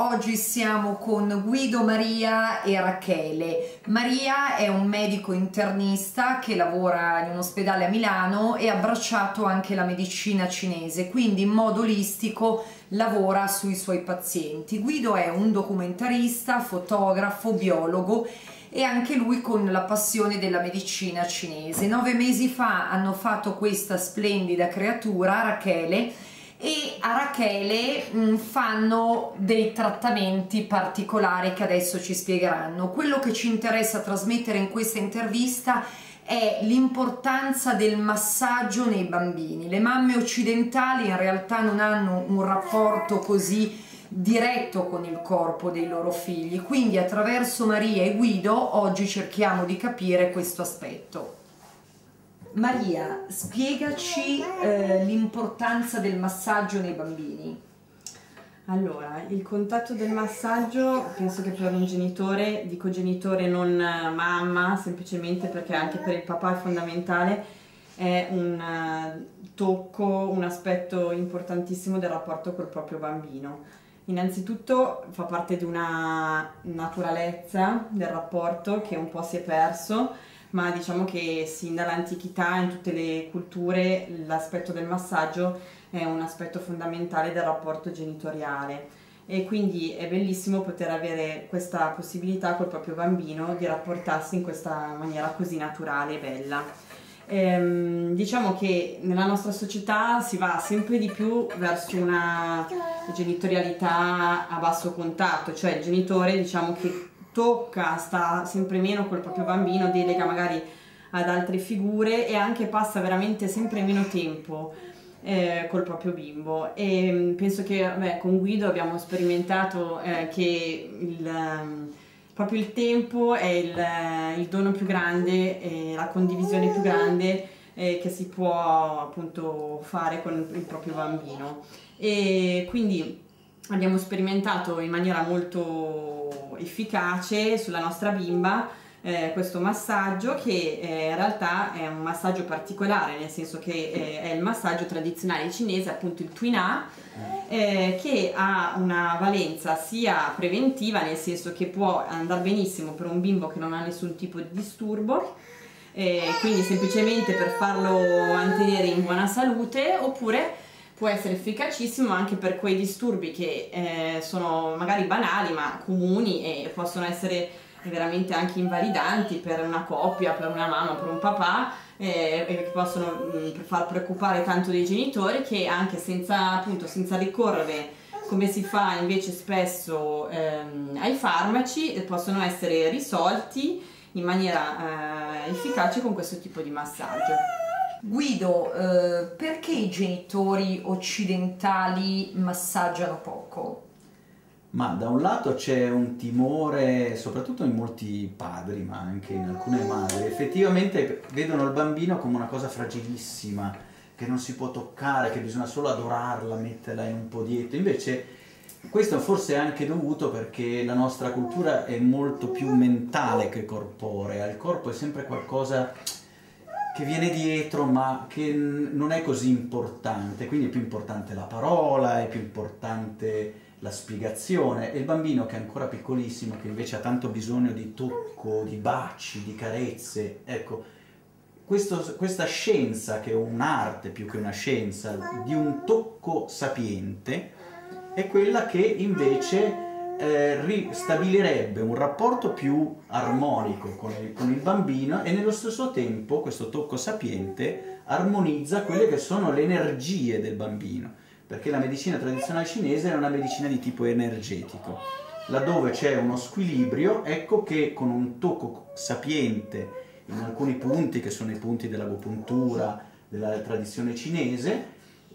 oggi siamo con Guido, Maria e Rachele. Maria è un medico internista che lavora in un ospedale a Milano e ha abbracciato anche la medicina cinese, quindi in modo olistico lavora sui suoi pazienti. Guido è un documentarista, fotografo, biologo e anche lui con la passione della medicina cinese. 9 mesi fa hanno fatto questa splendida creatura, Rachele, e a Rachele fanno dei trattamenti particolari che adesso ci spiegheranno. Quello che ci interessa trasmettere in questa intervista è l'importanza del massaggio nei bambini. Le mamme occidentali in realtà non hanno un rapporto così diretto con il corpo dei loro figli, quindi attraverso Maria e Guido oggi cerchiamo di capire questo aspetto. Maria, spiegaci l'importanza del massaggio nei bambini. Allora, il contatto del massaggio, penso che per un genitore, dico genitore non mamma, semplicemente perché anche per il papà è fondamentale, è un tocco, un aspetto importantissimo del rapporto col proprio bambino. Innanzitutto fa parte di una naturalezza del rapporto che un po' si è perso, ma diciamo che sin dall'antichità in tutte le culture l'aspetto del massaggio è un aspetto fondamentale del rapporto genitoriale e quindi è bellissimo poter avere questa possibilità col proprio bambino di rapportarsi in questa maniera così naturale e bella. Diciamo che nella nostra società si va sempre di più verso una genitorialità a basso contatto, cioè il genitore diciamo che tocca, sta sempre meno col proprio bambino, delega magari ad altre figure e anche passa veramente sempre meno tempo col proprio bimbo. E penso che con Guido abbiamo sperimentato che proprio il tempo è il dono più grande, la condivisione più grande che si può appunto fare con il proprio bambino. E quindi abbiamo sperimentato in maniera molto efficace sulla nostra bimba questo massaggio che in realtà è un massaggio particolare, nel senso che è il massaggio tradizionale cinese, appunto il Tuina, che ha una valenza sia preventiva, nel senso che può andare benissimo per un bimbo che non ha nessun tipo di disturbo, quindi semplicemente per farlo mantenere in buona salute, oppure può essere efficacissimo anche per quei disturbi che sono magari banali ma comuni e possono essere veramente anche invalidanti per una coppia, per una mamma, per un papà, e che possono far preoccupare tanto dei genitori, che anche senza ricorrere come si fa invece spesso ai farmaci possono essere risolti in maniera efficace con questo tipo di massaggio. Guido, perché i genitori occidentali massaggiano poco? Ma da un lato c'è un timore, soprattutto in molti padri, ma anche in alcune madri, effettivamente vedono il bambino come una cosa fragilissima, che non si può toccare, che bisogna solo adorarla, metterla in un podietto. Invece questo forse è anche dovuto perché la nostra cultura è molto più mentale che corporea. Il corpo è sempre qualcosa che viene dietro ma che non è così importante, quindi è più importante la parola, è più importante la spiegazione, e il bambino che è ancora piccolissimo, che invece ha tanto bisogno di tocco, di baci, di carezze, ecco, questa scienza che è un'arte più che una scienza, di un tocco sapiente, è quella che invece ristabilirebbe un rapporto più armonico con il bambino, e nello stesso tempo questo tocco sapiente armonizza quelle che sono le energie del bambino, perché la medicina tradizionale cinese è una medicina di tipo energetico. Laddove c'è uno squilibrio, ecco che con un tocco sapiente in alcuni punti, che sono i punti dell'agopuntura, della tradizione cinese,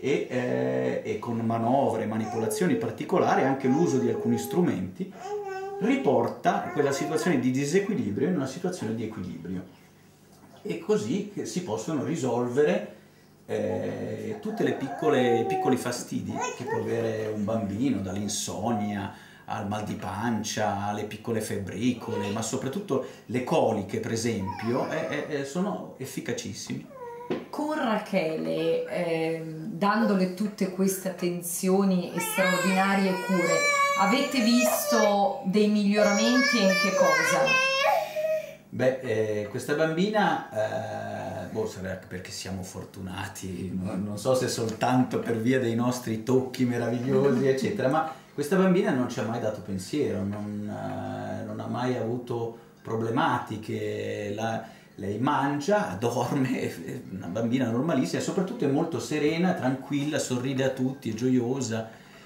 e con manovre, manipolazioni particolari, anche l'uso di alcuni strumenti, riporta quella situazione di disequilibrio in una situazione di equilibrio, e così si possono risolvere tutte le piccoli fastidi che può avere un bambino, dall'insonnia al mal di pancia, alle piccole febbricole, ma soprattutto le coliche per esempio, sono efficacissimi. Con Rachele, dandole tutte queste attenzioni e straordinarie cure, Avete visto dei miglioramenti e in che cosa? Beh, questa bambina, sarà perché siamo fortunati, non so se soltanto per via dei nostri tocchi meravigliosi, eccetera, ma questa bambina non ci ha mai dato pensiero, non ha mai avuto problematiche, lei mangia, dorme, è una bambina normalissima e soprattutto è molto serena, tranquilla, sorride a tutti, è gioiosa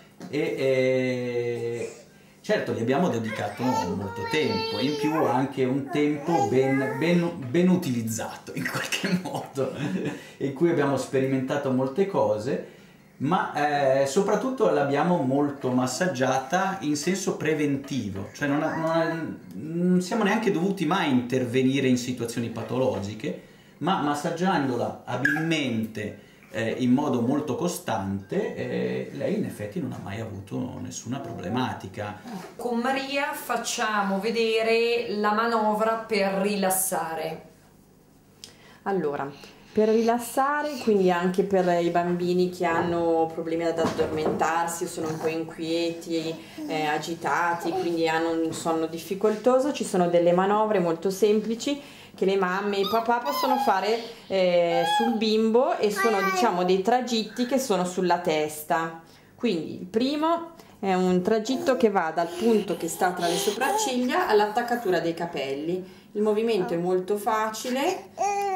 e certo gli abbiamo dedicato molto tempo e in più anche un tempo ben utilizzato in qualche modo in cui abbiamo sperimentato molte cose, ma soprattutto l'abbiamo molto massaggiata in senso preventivo, cioè non siamo neanche dovuti mai intervenire in situazioni patologiche, ma massaggiandola abilmente in modo molto costante, lei in effetti non ha mai avuto nessuna problematica. Con Maria facciamo vedere la manovra per rilassare. Allora, per rilassare, quindi anche per i bambini che hanno problemi ad addormentarsi o sono un po' inquieti, agitati, quindi hanno un sonno difficoltoso, ci sono delle manovre molto semplici che le mamme e i papà possono fare sul bimbo e sono, diciamo, dei tragitti che sono sulla testa. Quindi il primo è un tragitto che va dal punto che sta tra le sopracciglia all'attaccatura dei capelli. Il movimento è molto facile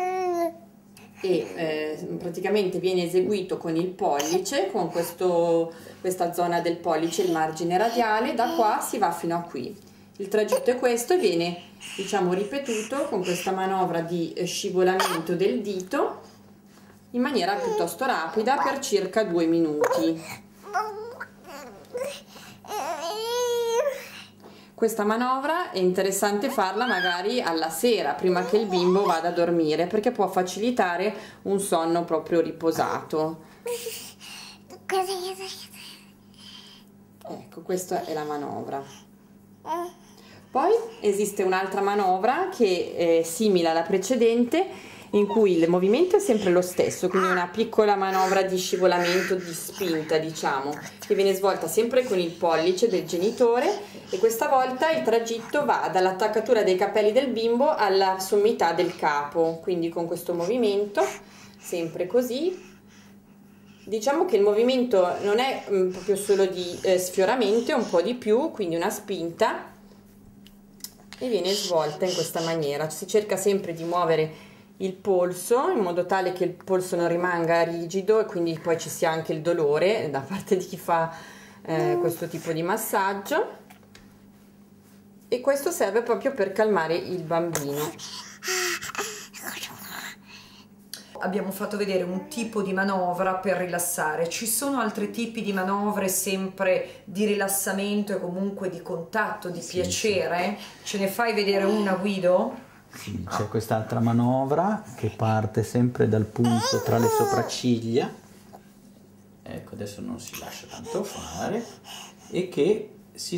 e praticamente viene eseguito con il pollice, con questa zona del pollice, il margine radiale, da qua si va fino a qui. Il tragitto è questo e viene, diciamo, ripetuto con questa manovra di scivolamento del dito in maniera piuttosto rapida per circa 2 minuti. Questa manovra è interessante farla magari alla sera, prima che il bimbo vada a dormire, perché può facilitare un sonno proprio riposato. Ecco, questa è la manovra. Poi esiste un'altra manovra che è simile alla precedente, in cui il movimento è sempre lo stesso, quindi una piccola manovra di scivolamento, di spinta, diciamo, che viene svolta sempre con il pollice del genitore, e questa volta il tragitto va dall'attaccatura dei capelli del bimbo alla sommità del capo, quindi con questo movimento, sempre così. Diciamo che il movimento non è proprio solo di sfioramento, è un po' di più, quindi una spinta, e viene svolta in questa maniera. Si cerca sempre di muovere il polso in modo tale che il polso non rimanga rigido e quindi poi ci sia anche il dolore da parte di chi fa questo tipo di massaggio, e questo serve proprio per calmare il bambino. Abbiamo fatto vedere un tipo di manovra per rilassare. Ci sono altri tipi di manovre sempre di rilassamento e comunque di contatto, di piacere? Ce ne fai vedere una, Guido? Sì, c'è quest'altra manovra che parte sempre dal punto tra le sopracciglia, ecco, adesso non si lascia tanto fare, e che si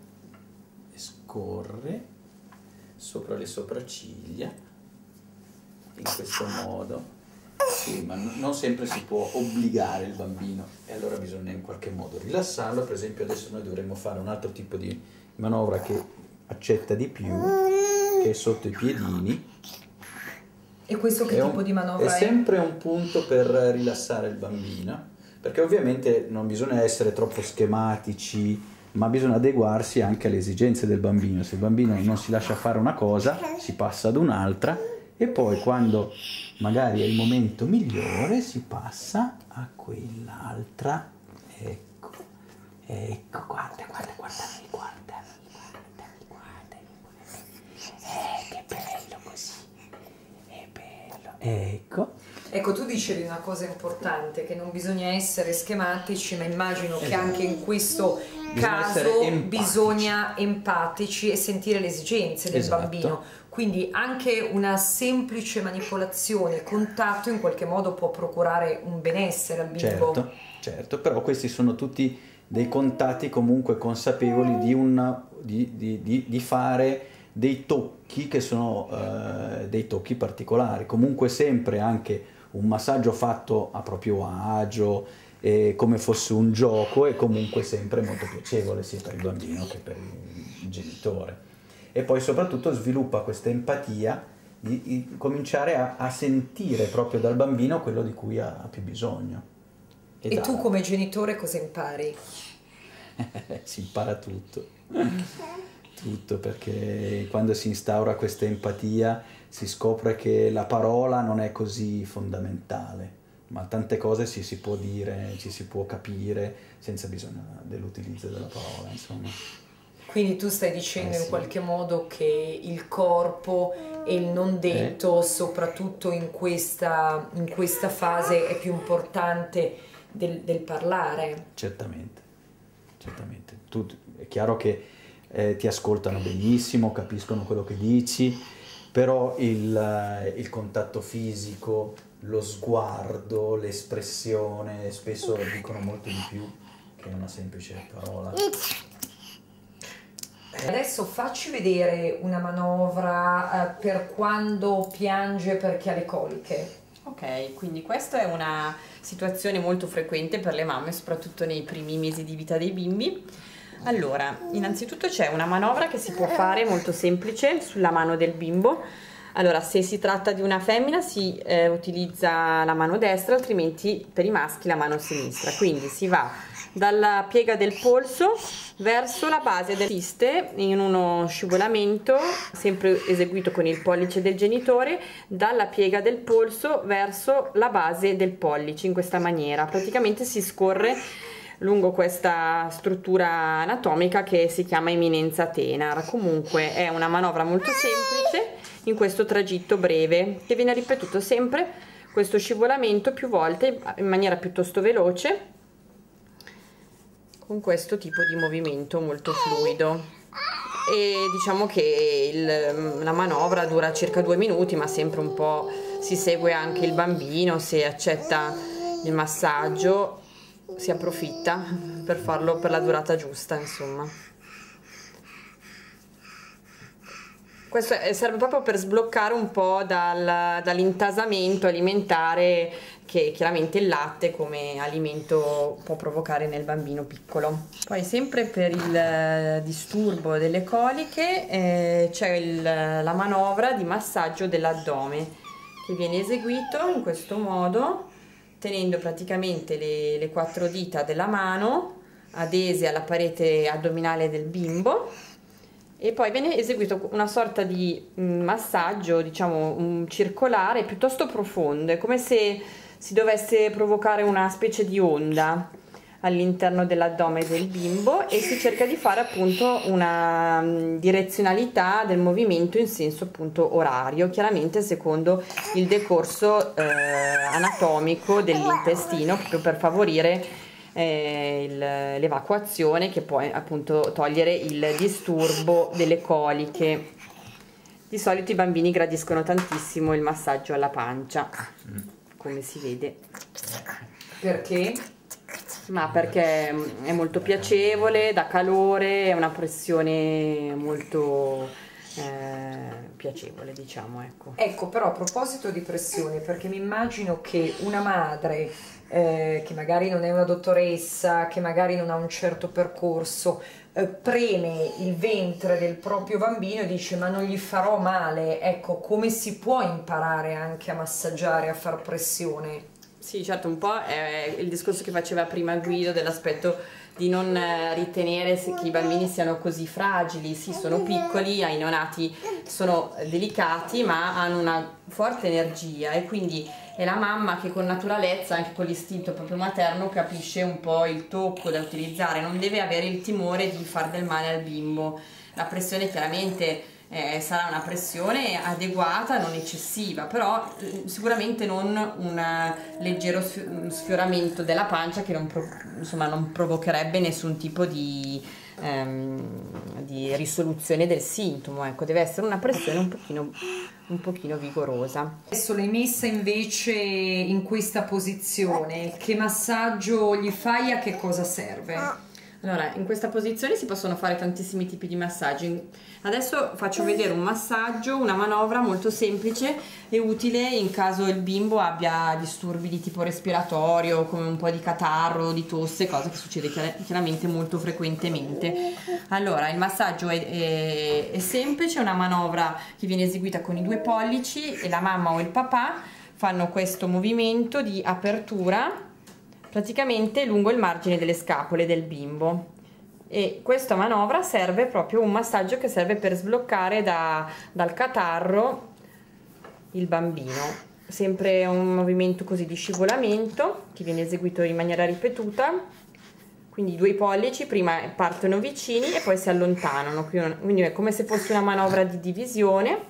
scorre sopra le sopracciglia in questo modo. Sì, ma non sempre si può obbligare il bambino e allora bisogna in qualche modo rilassarlo. Per esempio adesso noi dovremmo fare un altro tipo di manovra che accetta di più, che è sotto i piedini. E questo che tipo di manovra è? È sempre un punto per rilassare il bambino, perché ovviamente non bisogna essere troppo schematici, ma bisogna adeguarsi anche alle esigenze del bambino. Se il bambino non si lascia fare una cosa, si passa ad un'altra, e poi quando magari è il momento migliore si passa a quell'altra. Ecco, guarda, che bello così, è bello, ecco. Ecco, tu dicevi una cosa importante, che non bisogna essere schematici, ma immagino che anche in questo caso bisogna empatici e sentire le esigenze del bambino. Quindi anche una semplice manipolazione, contatto, in qualche modo può procurare un benessere al bimbo. Certo, però questi sono tutti dei contatti comunque consapevoli di fare dei tocchi che sono dei tocchi particolari. Comunque sempre anche un massaggio fatto a proprio agio, come fosse un gioco, e comunque sempre molto piacevole sia per il bambino che per il genitore. E poi soprattutto sviluppa questa empatia di cominciare a sentire proprio dal bambino quello di cui ha più bisogno. E tu come genitore cosa impari? Si impara tutto. Tutto, perché quando si instaura questa empatia si scopre che la parola non è così fondamentale, ma tante cose si può dire, ci si può capire senza bisogno dell'utilizzo della parola, insomma. Quindi tu stai dicendo in qualche modo che il corpo e il non detto, soprattutto in questa fase, è più importante del parlare. Certamente. È chiaro che ti ascoltano benissimo, capiscono quello che dici, però il contatto fisico, lo sguardo, l'espressione spesso dicono molto di più che una semplice parola. Adesso facci vedere una manovra per quando piange perché ha le coliche. Ok, quindi questa è una situazione molto frequente per le mamme, soprattutto nei primi mesi di vita dei bimbi. Allora, innanzitutto c'è una manovra che si può fare molto semplice sulla mano del bimbo. Allora, se si tratta di una femmina si utilizza la mano destra, altrimenti per i maschi la mano sinistra. Quindi si va dalla piega del polso verso la base del fiste in uno scivolamento, sempre eseguito con il pollice del genitore, dalla piega del polso verso la base del pollice, in questa maniera. Praticamente si scorre lungo questa struttura anatomica che si chiama eminenza tenar. Comunque è una manovra molto semplice in questo tragitto breve che viene ripetuto sempre, questo scivolamento più volte in maniera piuttosto veloce, con questo tipo di movimento molto fluido. E diciamo che la manovra dura circa 2 minuti, ma sempre un po' si segue anche il bambino, se accetta il massaggio si approfitta per farlo per la durata giusta, insomma. Questo serve proprio per sbloccare un po' dall'intasamento alimentare che chiaramente il latte come alimento può provocare nel bambino piccolo. Poi sempre per il disturbo delle coliche c'è la manovra di massaggio dell'addome che viene eseguito in questo modo, tenendo praticamente le 4 dita della mano adese alla parete addominale del bimbo, e poi viene eseguito una sorta di massaggio, diciamo circolare, piuttosto profondo. È come se si dovesse provocare una specie di onda all'interno dell'addome del bimbo, e si cerca di fare appunto una direzionalità del movimento in senso appunto orario, chiaramente secondo il decorso anatomico dell'intestino, proprio per favorire l'evacuazione, che può appunto togliere il disturbo delle coliche. Di solito i bambini gradiscono tantissimo il massaggio alla pancia, come si vede. Perché? Ma perché è molto piacevole, dà calore, è una pressione molto piacevole, diciamo, ecco. Ecco, però a proposito di pressione, perché mi immagino che una madre che magari non è una dottoressa, che magari non ha un certo percorso, preme il ventre del proprio bambino e dice: ma non gli farò male. Ecco, come si può imparare anche a massaggiare, a far pressione? Sì, certo, un po' è il discorso che faceva prima Guido dell'aspetto di non ritenere che i bambini siano così fragili. Sì, sono piccoli, i neonati sono delicati, ma hanno una forte energia, e quindi è la mamma che con naturalezza, anche con l'istinto proprio materno, capisce un po' il tocco da utilizzare, non deve avere il timore di far del male al bimbo. La pressione chiaramente sarà una pressione adeguata, non eccessiva, però sicuramente non un leggero sfioramento della pancia che non provocherebbe nessun tipo di risoluzione del sintomo. Ecco, deve essere una pressione un pochino vigorosa. Adesso l'hai messa invece in questa posizione, che massaggio gli fai, a che cosa serve? Allora, in questa posizione si possono fare tantissimi tipi di massaggi. Adesso faccio vedere un massaggio, una manovra molto semplice e utile in caso il bimbo abbia disturbi di tipo respiratorio, come un po' di catarro, di tosse, cosa che succede chiaramente molto frequentemente. Allora, il massaggio è semplice, è una manovra che viene eseguita con i 2 pollici e la mamma o il papà fanno questo movimento di apertura praticamente lungo il margine delle scapole del bimbo, e questa manovra serve proprio un massaggio che serve per sbloccare dal catarro il bambino. Sempre un movimento così di scivolamento che viene eseguito in maniera ripetuta, quindi i 2 pollici prima partono vicini e poi si allontanano, quindi è come se fosse una manovra di divisione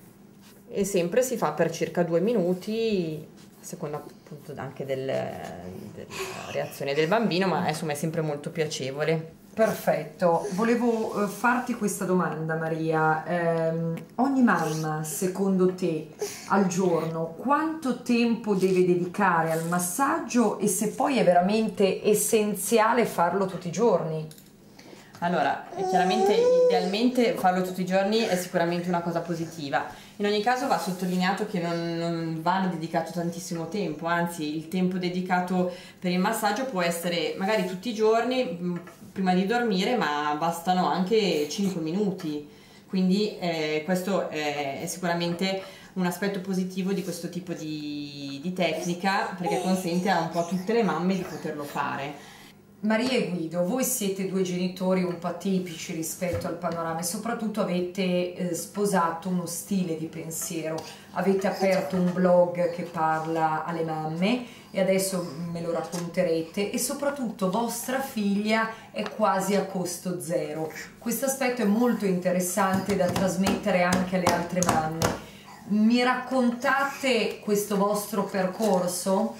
e sempre si fa per circa 2 minuti, a seconda appunto anche della reazione del bambino, ma insomma è sempre molto piacevole. Perfetto, volevo farti questa domanda Maria, ogni mamma secondo te al giorno quanto tempo deve dedicare al massaggio e se poi è veramente essenziale farlo tutti i giorni? Allora, chiaramente idealmente farlo tutti i giorni è sicuramente una cosa positiva. In ogni caso va sottolineato che non va dedicato tantissimo tempo, anzi il tempo dedicato per il massaggio può essere magari tutti i giorni prima di dormire, ma bastano anche 5 minuti. Quindi questo è sicuramente un aspetto positivo di questo tipo di tecnica, perché consente a un po' a tutte le mamme di poterlo fare. Maria e Guido, voi siete 2 genitori un po' atipici rispetto al panorama e soprattutto avete sposato uno stile di pensiero, avete aperto un blog che parla alle mamme e adesso me lo racconterete, e soprattutto vostra figlia è quasi a costo zero. Questo aspetto è molto interessante da trasmettere anche alle altre mamme. Mi raccontate questo vostro percorso?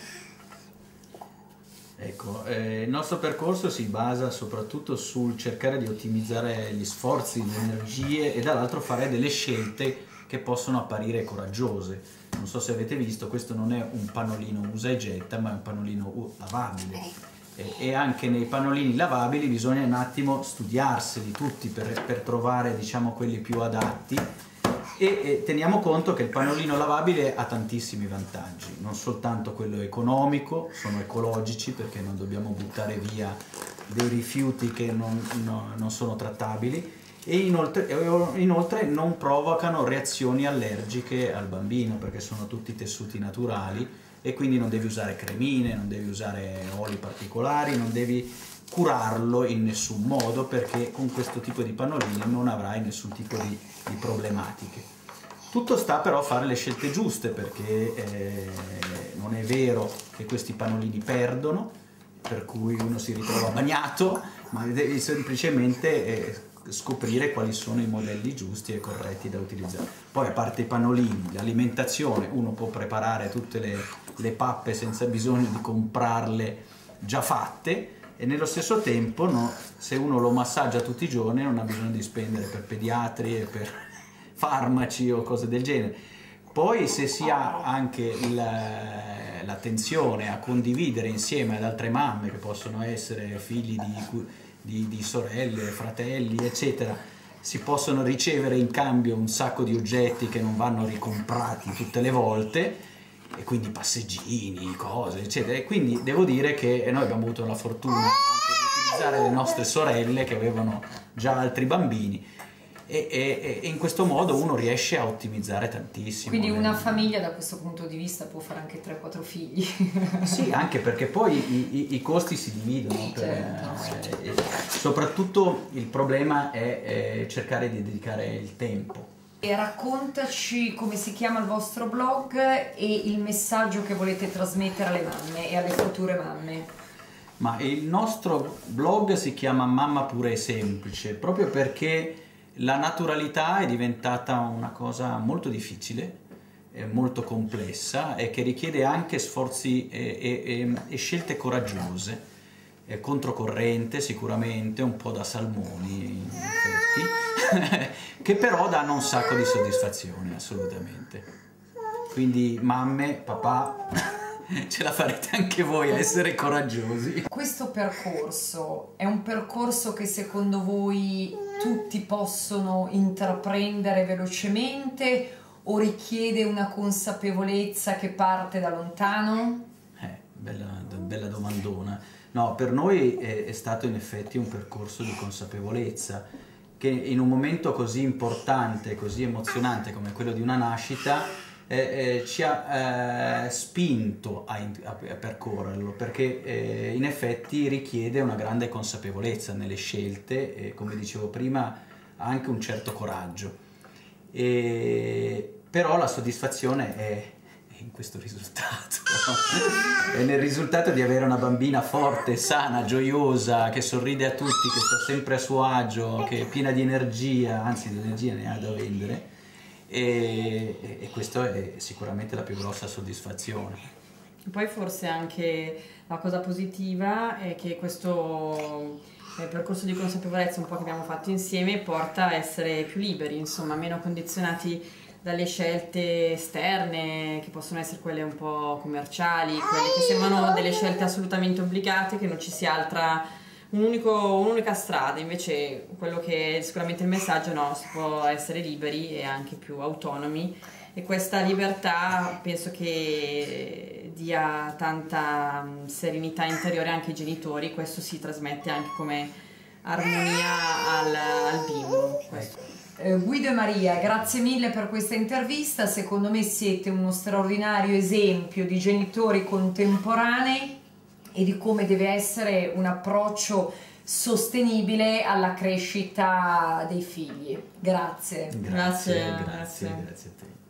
Ecco, il nostro percorso si basa soprattutto sul cercare di ottimizzare gli sforzi, le energie e dall'altro fare delle scelte che possono apparire coraggiose. Non so se avete visto, questo non è un pannolino usa e getta, ma è un pannolino lavabile. E anche nei pannolini lavabili bisogna un attimo studiarseli tutti per trovare, diciamo, quelli più adatti. E teniamo conto che il pannolino lavabile ha tantissimi vantaggi, non soltanto quello economico, sono ecologici perché non dobbiamo buttare via dei rifiuti che non sono trattabili, e inoltre non provocano reazioni allergiche al bambino perché sono tutti tessuti naturali, e quindi non devi usare cremine, non devi usare oli particolari, non devi curarlo in nessun modo, perché con questo tipo di pannolini non avrai nessun tipo di problematiche. Tutto sta però a fare le scelte giuste, perché non è vero che questi pannolini perdono, per cui uno si ritrova bagnato, ma devi semplicemente scoprire quali sono i modelli giusti e corretti da utilizzare. Poi, a parte i pannolini, l'alimentazione, uno può preparare tutte le pappe senza bisogno di comprarle già fatte, e nello stesso tempo se uno lo massaggia tutti i giorni non ha bisogno di spendere per pediatri e per farmaci o cose del genere. Poi, se si ha anche l'attenzione a condividere insieme ad altre mamme che possono essere figli di sorelle, fratelli, eccetera, si possono ricevere in cambio un sacco di oggetti che non vanno ricomprati tutte le volte, e quindi passeggini, cose, eccetera. E quindi devo dire che noi abbiamo avuto la fortuna anche di utilizzare le nostre sorelle che avevano già altri bambini, e in questo modo uno riesce a ottimizzare tantissimo. Quindi una famiglia da questo punto di vista può fare anche 3-4 figli. Sì, anche perché poi i costi si dividono, soprattutto il problema è cercare di dedicare il tempo. E raccontaci come si chiama il vostro blog e il messaggio che volete trasmettere alle mamme e alle future mamme. Ma il nostro blog si chiama Mamma Pura e Semplice, proprio perché la naturalità è diventata una cosa molto difficile, molto complessa, e che richiede anche sforzi e scelte coraggiose, controcorrente sicuramente, un po' da salmoni in effetti, che però danno un sacco di soddisfazione, assolutamente. Quindi mamme, papà, ce la farete anche voi a essere coraggiosi. Questo percorso è un percorso che secondo voi tutti possono intraprendere velocemente o richiede una consapevolezza che parte da lontano? Bella domandona. No, per noi è stato in effetti un percorso di consapevolezza che in un momento così importante, così emozionante come quello di una nascita ci ha spinto a percorrerlo, perché in effetti richiede una grande consapevolezza nelle scelte e, come dicevo prima, anche un certo coraggio. Però la soddisfazione è in questo risultato, è nel risultato di avere una bambina forte, sana, gioiosa, che sorride a tutti, che sta sempre a suo agio, che è piena di energia, anzi di energia ne ha da vendere, e questo è sicuramente la più grossa soddisfazione. Poi forse anche la cosa positiva è che questo percorso di consapevolezza un po' che abbiamo fatto insieme porta a essere più liberi, insomma, meno condizionati dalle scelte esterne, che possono essere quelle un po' commerciali, quelle che sembrano delle scelte assolutamente obbligate, che non ci sia un'unica strada. Invece quello che è sicuramente il messaggio, no, si può essere liberi e anche più autonomi, e questa libertà penso che dia tanta serenità interiore anche ai genitori. Questo si trasmette anche come armonia al bimbo. Guido e Maria, grazie mille per questa intervista. Secondo me siete uno straordinario esempio di genitori contemporanei e di come deve essere un approccio sostenibile alla crescita dei figli. Grazie. Grazie a te.